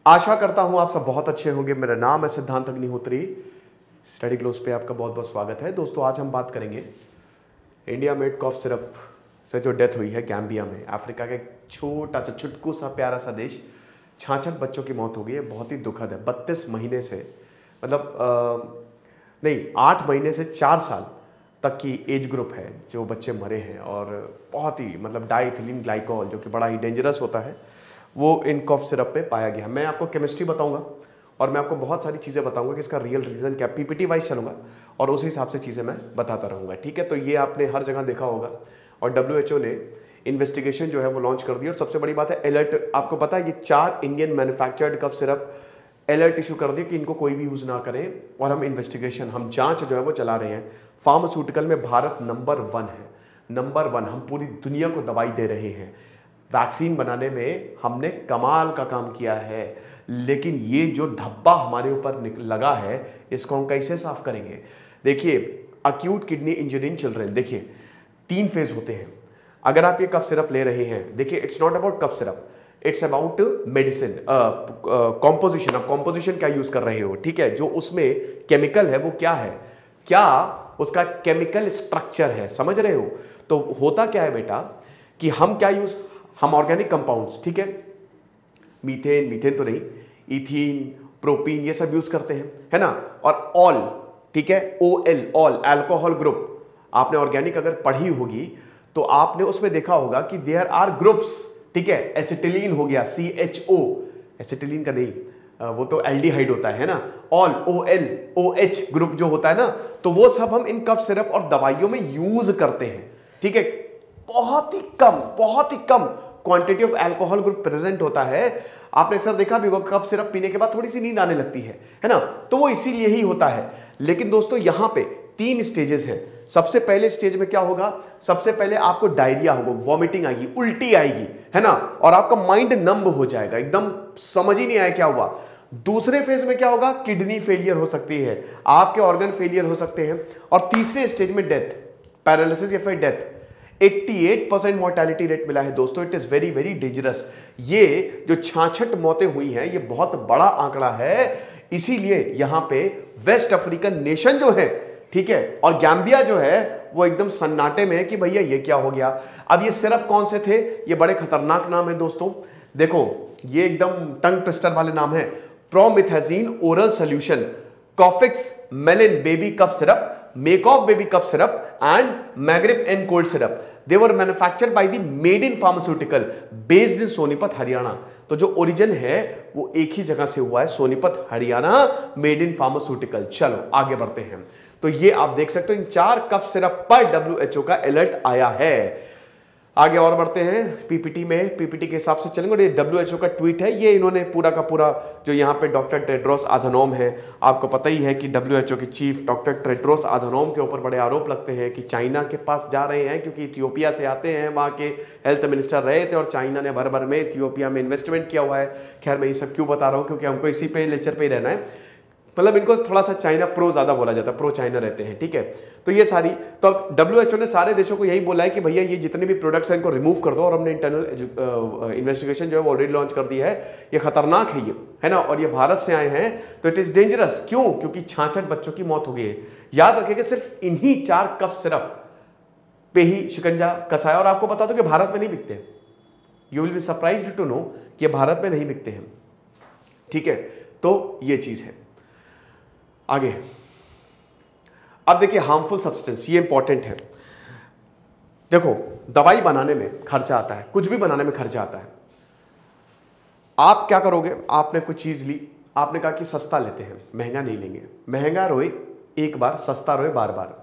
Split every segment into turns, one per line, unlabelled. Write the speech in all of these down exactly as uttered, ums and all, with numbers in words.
आशा करता हूं आप सब बहुत अच्छे होंगे। मेरा नाम है सिद्धांत अग्निहोत्री। स्टडी ग्लोस पे आपका बहुत बहुत स्वागत है। दोस्तों आज हम बात करेंगे इंडिया मेड कॉफ सिरप से जो डेथ हुई है गैम्बिया में। अफ्रीका का एक छोटा सा चुटकू सा प्यारा सा देश, छाछठ बच्चों की मौत हो गई है। बहुत ही दुखद है। बत्तीस महीने से मतलब आ, नहीं आठ महीने से चार साल तक की एज ग्रुप है जो बच्चे मरे हैं, और बहुत ही मतलब डाइथिलीन ग्लाइकोल जो कि बड़ा ही डेंजरस होता है वो इन कॉफ सिरप पे पाया गया। मैं आपको केमिस्ट्री बताऊंगा और मैं आपको बहुत सारी चीज़ें बताऊंगा कि इसका रियल रीज़न क्या, पीपीटी वाइज चलूंगा और उस हिसाब से चीज़ें मैं बताता रहूंगा। ठीक है, तो ये आपने हर जगह देखा होगा और डब्ल्यू एच ओ ने इन्वेस्टिगेशन जो है वो लॉन्च कर दी। और सबसे बड़ी बात है अलर्ट, आपको पता है ये चार Indian manufactured cough syrup alert issue कर दिया कि इनको कोई भी यूज़ ना करें, और हम इन्वेस्टिगेशन हम जांच जो है वो चला रहे हैं। फार्मास्यूटिकल में भारत नंबर वन है, नंबर वन। हम पूरी दुनिया को दवाई दे रहे हैं। वैक्सीन बनाने में हमने कमाल का काम किया है, लेकिन ये जो धब्बा हमारे ऊपर लगा है इसको हम कैसे साफ करेंगे। देखिए acute kidney injury in children, देखिए तीन फेज होते हैं। अगर आप ये कफ सिरप ले रहे हैं, देखिए it's not about cough syrup, it's about medicine composition. आप कॉम्पोजिशन क्या यूज कर रहे हो, ठीक है, जो उसमें केमिकल है वो क्या है, क्या उसका केमिकल स्ट्रक्चर है, समझ रहे हो। तो होता क्या है बेटा कि हम क्या यूज, हम ऑर्गेनिक कंपाउंड्स, ठीक है, मीथेन मीथेन तो नहीं, इथीन, प्रोपीन, ये सब यूज करते हैं, है ना। और ऑल, ठीक है, O L, ol alcohol group. आपने ऑर्गेनिक अगर पढ़ी होगी तो आपने उसमें देखा होगा कि देयर आर ग्रुप्स, ठीक है। एसिटिलीन हो गया, सी एच ओ, एसिटिलीन का नहीं, वो तो एल्डिहाइड होता है ना। Ol, O L, O H group जो होता है ना, तो वो सब हम इन कफ सिरप और दवाइयों में यूज करते हैं, ठीक है। बहुत ही कम, बहुत ही कम quantity of alcohol group present होता है। आपने अक्सर देखा भी होगा कफ सिरप पीने के बाद थोड़ी सी नींद आने लगती है, है ना, तो वो इसीलिए ही होता है। लेकिन दोस्तों यहां पे तीन स्टेजेस हैं। सबसे पहले स्टेज में क्या होगा, सबसे पहले आपको डायरिया होगा, वॉमिटिंग आएगी, उल्टी आएगी, है ना, और आपका माइंड नंब हो जाएगा, एकदम समझ ही नहीं आया क्या हुआ। दूसरे फेज में क्या होगा, किडनी फेलियर हो सकती है, आपके ऑर्गन फेलियर हो सकते हैं, और तीसरे स्टेज में डेथ, पैरालिसिस या फिर डेथ। अट्ठासी परसेंट मोर्टेलिटी रेट मिला है दोस्तों। It is very very dangerous. ये जो छाछठ मौतें हुई हैं ये बहुत बड़ा आंकड़ा है। इसीलिए यहां पे वेस्ट अफ्रीकन नेशन जो है, ठीक है, और गैम्बिया जो है वो एकदम सन्नाटे में है कि भैया ये क्या हो गया। अब ये सिरप कौन से थे, ये बड़े खतरनाक नाम है दोस्तों। देखो ये एकदम टंग ट्विस्टर वाले नाम है। Promethazine oral solution, Kofexmalin baby cough syrup, Makoff baby cough syrup and Magrip and cold syrup. They were manufactured by the Made in Pharmaceutical based in Sonipat Haryana. तो जो ओरिजिन है वो एक ही जगह से हुआ है, Sonipat Haryana, made in pharmaceutical. चलो आगे बढ़ते हैं। तो ये आप देख सकते हो इन चार कफ सिरप पर डब्ल्यू एच ओ का अलर्ट आया है। आगे और बढ़ते हैं पीपीटी में, पीपीटी के हिसाब से चलेंगे। और ये डब्ल्यू एच ओ का ट्वीट है, ये इन्होंने पूरा का पूरा जो यहाँ पे डॉक्टर टेड्रोस आधानोम है, आपको पता ही है कि डब्ल्यू एच ओ के चीफ डॉक्टर टेड्रोस आधानोम के ऊपर बड़े आरोप लगते हैं कि चाइना के पास जा रहे हैं, क्योंकि इथियोपिया से आते हैं, वहाँ के हेल्थ मिनिस्टर रहे थे और चाइना ने भर भर में इथियोपिया में इन्वेस्टमेंट किया हुआ है। खैर मैं ये सब क्यों बता रहा हूँ, क्योंकि हमको इसी पे लेक्चर पे ही रहना है। मतलब इनको थोड़ा सा चाइना प्रो ज्यादा बोला जाता है, प्रो चाइना रहते हैं, ठीक है। तो ये सारी, तो डब्ल्यू एच ओ ने सारे देशों को यही बोला है कि भैया ये जितने भी प्रोडक्ट्स हैं इनको रिमूव कर दो, और हमने इंटरनल इन्वेस्टिगेशन जो है वो ऑलरेडी लॉन्च कर दी है। ये खतरनाक है ये, है ना, और ये भारत से आए हैं तो इट इज डेंजरस। क्यों, क्योंकि छाछठ बच्चों की मौत हो गई है। याद रखिएगा सिर्फ इन्हीं चार कफ सिरप पे ही शिकंजा कसाया। और आपको बता दो कि भारत में नहीं बिकते, you will be surprised to know कि भारत में नहीं बिकते हैं, ठीक है। तो ये चीज है। आगे अब देखिए हार्मफुल सब्सटेंस, ये इंपॉर्टेंट है। देखो दवाई बनाने में खर्चा आता है, कुछ भी बनाने में खर्चा आता है। आप क्या करोगे, आपने कुछ चीज ली, आपने कहा कि सस्ता लेते हैं, महंगा नहीं लेंगे। महंगा रोए एक बार, सस्ता रोए बार बार।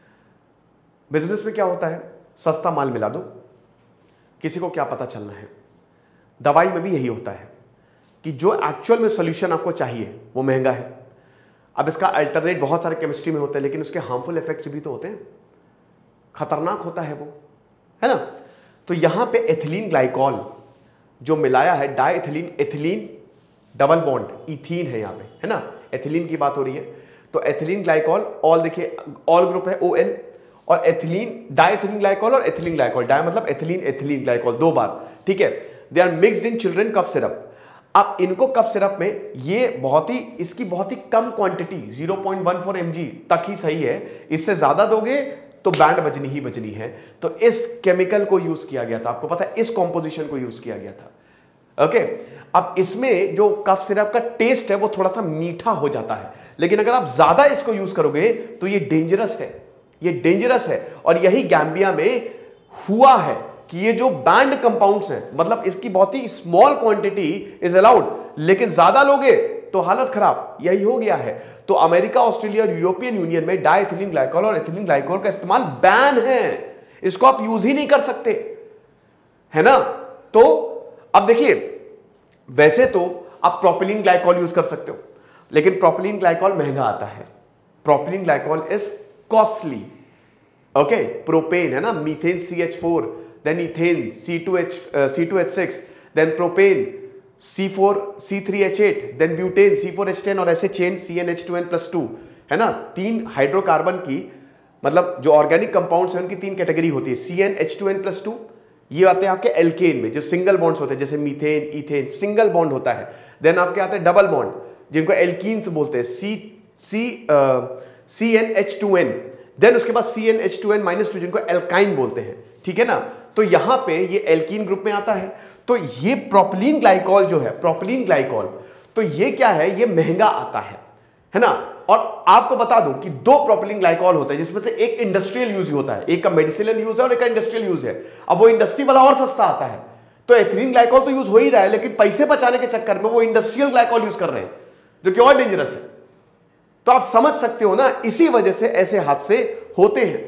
बिजनेस में क्या होता है, सस्ता माल मिला दो, किसी को क्या पता चलना है। दवाई में भी यही होता है कि जो एक्चुअल में सॉल्यूशन आपको चाहिए वो महंगा है। अब इसका अल्टरनेट बहुत सारे केमिस्ट्री में होता है, लेकिन उसके हार्मफुल इफेक्ट्स भी तो होते हैं, खतरनाक होता है वो, है ना। तो यहां पे एथिलीन ग्लाइकॉल जो मिलाया है, di ethylene, ethylene double bond, ethene है यहां पे, है ना, एथिलीन की बात हो रही है। तो एथिलीन ग्लाइकॉल, ऑल देखिए ऑल ग्रुप है ओ एल, और एथिलीन, डाई एथिलीन ग्लाइकॉल और एथिलीन ग्लाइकॉल, डाई मतलब एथिलीन, एथिलीन ग्लाइकॉल दो बार, ठीक है। They are mixed in children cough syrup. अब इनको कफ सिरप में ये बहुत ही इसकी बहुत ही कम quantity zero point one four MG तक ही सही है, इससे ज्यादा दोगे तो बैंड बजनी ही बजनी है। तो इस केमिकल को यूज किया गया था, आपको पता है, इस कॉम्पोजिशन को यूज किया गया था। ओके, अब इसमें जो कफ सिरप का टेस्ट है वो थोड़ा सा मीठा हो जाता है, लेकिन अगर आप ज्यादा इसको यूज करोगे तो ये डेंजरस है, ये डेंजरस है। और यही गैम्बिया में हुआ है कि ये जो बैंड कंपाउंड्स हैं, मतलब इसकी बहुत ही स्मॉल क्वांटिटी इज अलाउड, लेकिन ज्यादा लोगे तो हालत खराब, यही हो गया है। तो अमेरिका, ऑस्ट्रेलिया और यूरोपियन यूनियन में डाइथिलीन ग्लाइकोल और एथिलीन ग्लाइकोल का इस्तेमाल बैन है, इसको आप यूज ही नहीं कर सकते, है ना। तो अब देखिए, वैसे तो आप प्रोपिलीन ग्लाइकोल यूज कर सकते हो, लेकिन प्रोपिलीन ग्लाइकोल महंगा आता है, propylene glycol is costly. Okay, propane है ना, methane C H four, then ethane C two H C two H six, then propane C four C three H eight, then butane C four H ten और ऐसे chain C N H two N plus two, है ना। तीन hydrocarbon की, मतलब जो organic compounds हैं उनकी तीन कैटेगरी होती है, C N H two N plus two, ये आते हैं आपके एल्केन में, जो सिंगल बॉन्ड्स होते हैं, जैसे मीथेन, इथेन, सिंगल बॉन्ड होता है। देन आपके आते हैं डबल बॉन्ड, जिनको एल्कीन्स बोलते हैं, C C C N H two N, then उसके बाद C N H two N minus two, जिनको एल्काइन बोलते हैं, ठीक है ना। तो यहां पे ये एल्कीन ग्रुप में आता है। तो ये प्रोपिलीन ग्लाइकोल जो है, प्रोपिलीन ग्लाइकोल, तो ये क्या है, ये महंगा आता है, है ना। और आपको बता दूं कि दो प्रोपिलीन ग्लाइकोल होते हैं, जिसमें से एक इंडस्ट्रियल यूज होता है, एक का मेडिसिनल यूज है और एक का इंडस्ट्रियल यूज है। अब वो इंडस्ट्री वाला और सस्ता आता है, तो एथिलीन ग्लाइकोल तो यूज हो ही रहा है, लेकिन पैसे बचाने के चक्कर में वो इंडस्ट्रियल ग्लाइकोल यूज कर रहे हैं, जो कि और डेंजरस है। तो आप समझ सकते हो ना, इसी वजह से ऐसे हादसे होते हैं।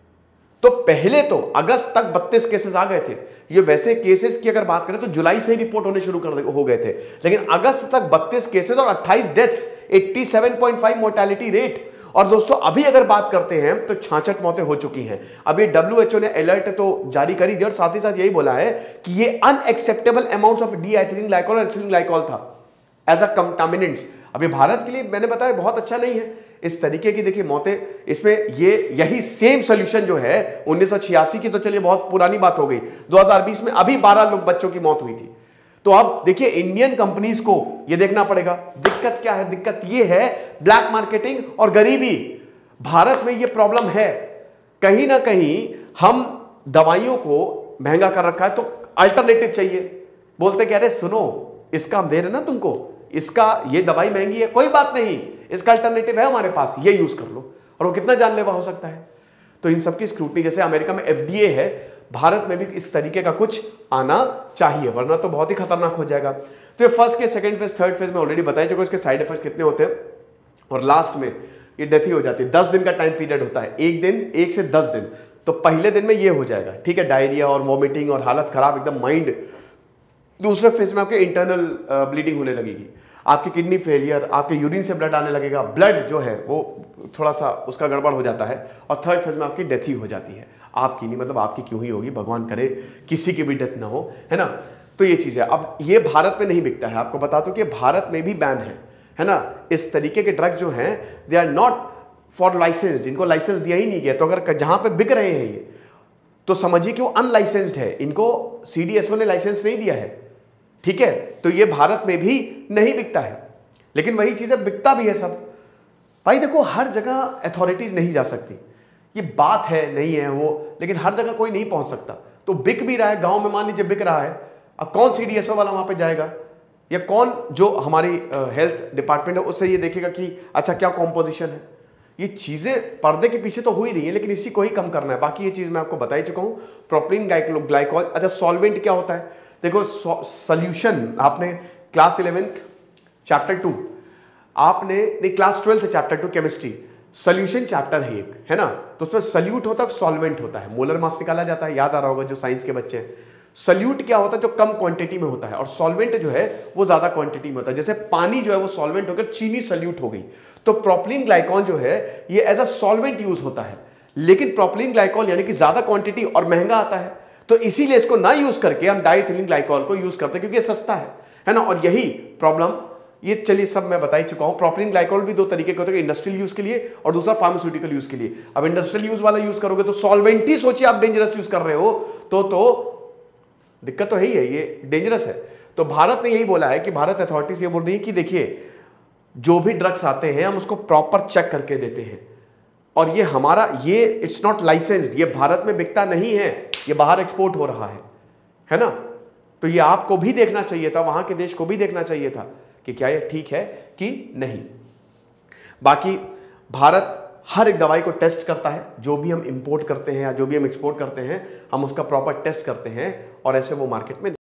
तो पहले तो अगस्त तक बत्तीस केसेस आ गए थे। ये वैसे केसेस की अगर बात करें तो जुलाई से ही रिपोर्ट होने शुरू कर हो गए थे, लेकिन अगस्त तक बत्तीस केसेस और अट्ठाईस डेथ्स, सत्तासी पॉइंट फाइव मोर्टेलिटी रेट। और दोस्तों अभी अगर बात करते हैं तो छियासठ मौतें हो चुकी हैं। अभी डब्ल्यू एच ओ ने अलर्ट तो जारी करी दी और साथ ही साथ यही बोला है कि ये unacceptable amount of di ethylene glycol और एथिलीन ग्लाइकोल था एज अ कंटामिनेंट्स। अभी भारत के लिए मैंने बताया बहुत अच्छा नहीं है इस तरीके की, देखिए मौतें इसमें, ये यही सेम सोल्यूशन जो है उन्नीस सौ छियासी की, तो चलिए बहुत पुरानी बात हो गई, दो हज़ार बीस में अभी बारह लोग बच्चों की मौत हुई थी। तो अब देखिए इंडियन कंपनीज को ये देखना पड़ेगा। दिक्कत क्या है, दिक्कत ये है ब्लैक मार्केटिंग और गरीबी। भारत में ये प्रॉब्लम है, कहीं ना कहीं हम दवाइयों को महंगा कर रखा है, तो अल्टरनेटिव चाहिए। बोलते कह रहे सुनो, इसका हम दे रहे ना तुमको, इसका ये दवाई महंगी है, कोई बात नहीं, इसका अल्टरनेटिव है हमारे पास, ये यूज कर लो। और वो कितना जानलेवा हो सकता है। तो इन सबकी स्क्रूटनी, जैसे अमेरिका में एफ डी ए है, भारत में भी इस तरीके का कुछ आना चाहिए, वरना तो बहुत ही खतरनाक हो जाएगा। तो ये फर्स्ट के सेकंड फेज थर्ड फेज में ऑलरेडी बताया चुका, इसके साइड इफेक्ट कितने होते हैं, और लास्ट में ये डेथ ही हो जाती है। दस दिन का टाइम पीरियड होता है, एक दिन, एक से दस दिन। तो पहले दिन में ये हो जाएगा, ठीक है, डायरिया और वॉमिटिंग और हालत खराब एकदम माइंड। दूसरे फेज में आपके इंटरनल ब्लीडिंग होने लगेगी, आपकी किडनी फेलियर, आपके यूरिन से ब्लड आने लगेगा, ब्लड जो है वो थोड़ा सा उसका गड़बड़ हो जाता है, और थर्ड फेज में आपकी डेथ ही हो जाती है। आपकी नहीं, मतलब आपकी क्यों ही होगी, भगवान करे किसी की भी डेथ ना हो, है ना। तो ये चीज है। अब ये भारत में नहीं बिकता है, आपको बता दो कि भारत में भी बैन है, है ना। इस तरीके के ड्रग्स जो हैं they are not for licensed, इनको लाइसेंस दिया ही नहीं गया। तो अगर जहां पे बिक रहे हैं ये, तो समझिए कि वो अनलाइसेंस्ड है, इनको सी डी एस ओ ने लाइसेंस नहीं दिया है, ठीक है। तो ये भारत में भी नहीं बिकता है, लेकिन वही चीजें बिकता भी है सब। भाई देखो, हर जगह अथॉरिटीज नहीं जा सकती, ये बात है, नहीं है वो, लेकिन हर जगह कोई नहीं पहुंच सकता। तो बिक भी रहा है, गांव में मान लीजिए बिक रहा है, अब कौन सी डी एस ओ वाला वहां पे जाएगा, या कौन जो हमारी हेल्थ डिपार्टमेंट है उससे ये देखेगा कि अच्छा क्या कॉम्पोजिशन है। ये चीजें पर्दे के पीछे तो हो ही रही है, लेकिन इसी को ही कम करना है। बाकी ये चीज मैं आपको बता ही चुका हूं, प्रोपिलीन ग्लाइकोल। अच्छा, सॉल्वेंट क्या होता है, देखो सॉल्यूशन, आपने क्लास इलेवेंथ चैप्टर टू, आपने नहीं class twelfth chapter two chemistry, solution chapter है एक, है ना। तो उसमें सल्यूट होता है, सॉल्वेंट होता है, मोलर मास निकाला जाता है, याद आ रहा होगा जो साइंस के बच्चे हैं। सल्यूट क्या होता है, जो कम क्वांटिटी में होता है, और सॉल्वेंट जो है वो ज्यादा क्वांटिटी में होता है। जैसे पानी जो है वो सॉल्वेंट होकर चीनी सल्यूट हो गई, तो प्रोपिलीन ग्लाइकोल जो है ये एज अ सॉल्वेंट यूज होता है, लेकिन प्रोपिलीन ग्लाइकोल यानी कि ज्यादा क्वांटिटी और महंगा आता है, तो इसीलिए इसको ना यूज करके हम डाइथिलीन ग्लाइकोल को यूज करते हैं, क्योंकि ये सस्ता है, है ना। और यही प्रॉब्लम, ये चलिए सब मैं बता ही चुका हूं। प्रोपिलीन ग्लाइकोल भी दो तरीके के होते हैं, इंडस्ट्रियल यूज के लिए और दूसरा फार्मास्यूटिकल यूज के लिए। अब इंडस्ट्रियल यूज वाला यूज करोगे तो सॉल्वेंट ही सोचिए आप डेंजरस यूज कर रहे हो, तो तो दिक्कत तो है ही है, ये डेंजरस है। तो तो भारत ने यही बोला है कि भारत अथॉरिटीज ये बोल रही है कि देखिए जो भी ड्रग्स आते हैं हम उसको प्रॉपर चेक करके देते हैं, और ये हमारा ये इट्स नॉट लाइसेंस्ड, ये भारत में बिकता नहीं है, ये बाहर एक्सपोर्ट हो रहा है, है ना। तो ये आपको भी देखना चाहिए था, वहां के देश को भी देखना चाहिए था कि क्या ये ठीक है कि नहीं। बाकी भारत हर एक दवाई को टेस्ट करता है, जो भी हम इंपोर्ट करते हैं या जो भी हम एक्सपोर्ट करते हैं हम उसका प्रॉपर टेस्ट करते हैं, और ऐसे वो मार्केट में